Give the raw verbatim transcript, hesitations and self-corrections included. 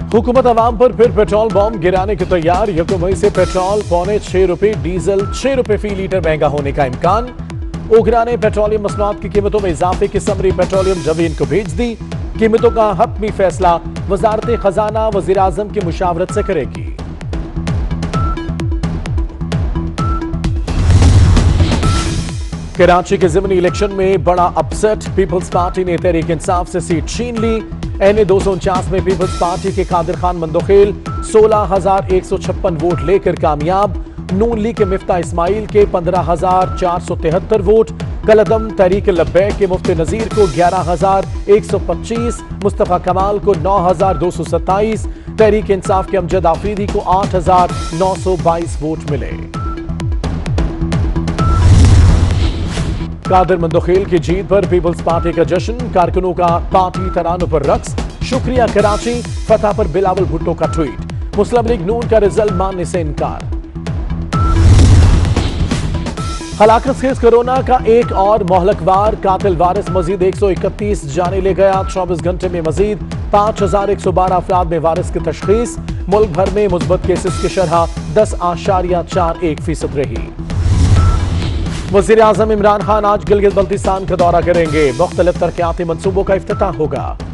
हुकूमत अवाम पर फिर पेट्रोल बॉम्ब गिराने की तैयार। यकम मई से पेट्रोल पौने छह रुपए, डीजल छह रुपए फी लीटर महंगा होने का इम्कान। ओगरा ने पेट्रोलियम मसनूआत की कीमतों में इजाफे की समरी पेट्रोलियम जवीन को भेज दी। कीमतों का हतमी फैसला वजारत खजाना वजीर आजम की मुशावरत से करेगी। कराची के ज़िमनी इलेक्शन में बड़ा अपसेट। पीपल्स पार्टी ने तहरीक इंसाफ से सीट छीन ली। एन ए दो सौ उनचास में पीपल्स पार्टी के कादिर खान मंदोखेल सोलह हजार एक सौ छप्पन वोट लेकर कामयाब। नून लीग के मिफ्ता इस्माइल के पंद्रह हजार चार सौ तिहत्तर वोट। कलदम तहरीक लब्बैक के मुफ्ती नजीर को ग्यारह हजार एक सौ पच्चीस, मुस्तफा कमाल को नौ हजार दो सौ सत्ताईस, तहरीक इंसाफ के अमजद आफरीदी को आठ हजार नौ सौ बाईस वोट मिले। कादिर मंदोखेल की जीत पर पीपल्स पार्टी का जश्न, कारकुनों का पार्टी तरानों पर रक्स। शुक्रिया कराची, फतह पर बिलावल भुट्टो का ट्वीट। मुस्लिम लीग नून का रिजल्ट मानने से इनकार। हलाकत खेज कोरोना का एक और मोहलकवार कातिल वारिस मजीद एक सौ इकतीस जाने ले गया। चौबीस घंटे में मजीद पांच हजार एक सौ बारह अफराद में वारिस की तशखीस। मुल्क भर में मुस्बत केसेस की शरह दस आशारिया चार एक फीसद रही। वज़ीर आज़म इमरान खान आज गिलगित बल्तिस्तान का दौरा करेंगे। मुख्तलिफ तरक्याती मंसूबों का इफ्तिताह होगा।